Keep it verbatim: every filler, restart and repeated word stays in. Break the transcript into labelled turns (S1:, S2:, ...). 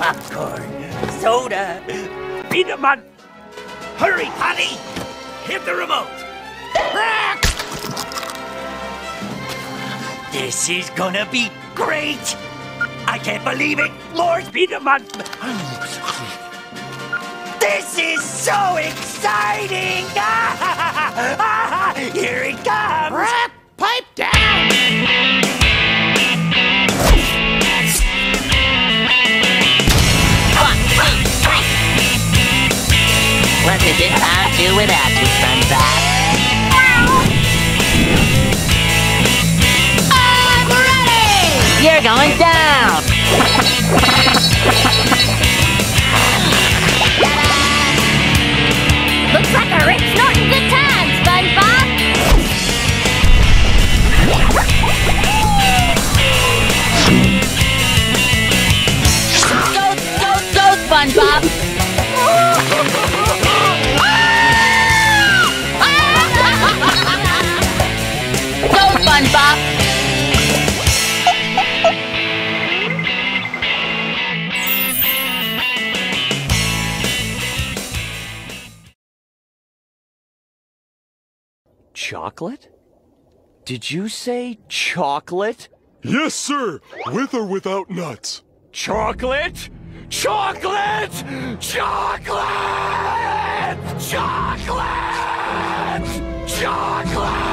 S1: popcorn, soda. Beta Mod. Hurry, Potty! Hit the remote. This is gonna be great! I can't believe it! Lord Beta Mod. This is so exciting! Here it comes!
S2: Pipe down!
S3: One, two, three. What is it I'll do without you, SpongeBob?
S2: I'm ready!
S3: You're going down!
S2: Looks like a rich snorting good time, SpongeBob!
S3: Go, go, go, SpongeBob! Go, SpongeBob!
S4: Chocolate? Did you say chocolate?
S5: Yes, sir. With or without nuts.
S4: Chocolate? Chocolate! Chocolate! Chocolate! Chocolate!